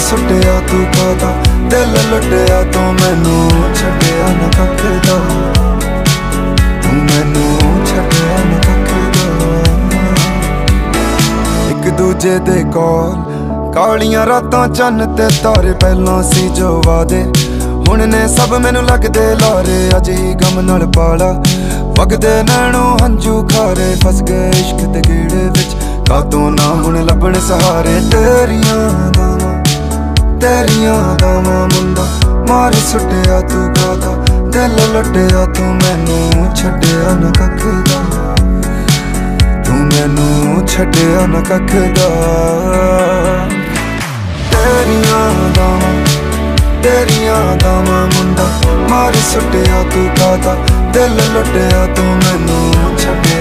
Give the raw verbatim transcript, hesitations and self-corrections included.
सुटिया तू कादा, दिल लुटिया तू मैनू छड्डिया ना कख दा, तू मैनू छड्डिया ना कख दा। एक दूजे दे कॉल कालियां रातां चन्न ते तारे, पहलां सी जो वादे हुण ने सब मैनू लगदे लारे। अज ही गम नाल पाला वगदे नैणों हंझू खारे, फस गए इश्क दे गेड़े विच कातों ना हुण लभण सहारे। तेरियां दावां तेरियां दावां मुंडा मार सुटिया तू कादा, दिल लुटिया तू मैनू छड्डिया ना कख दा, तू मैनू छड्डिया ना कख दा। तेरियां दावां तेरियां दावां मुंडा मार सुटिया तू कादा, दिल लुटिया तू मैनू छड्डिया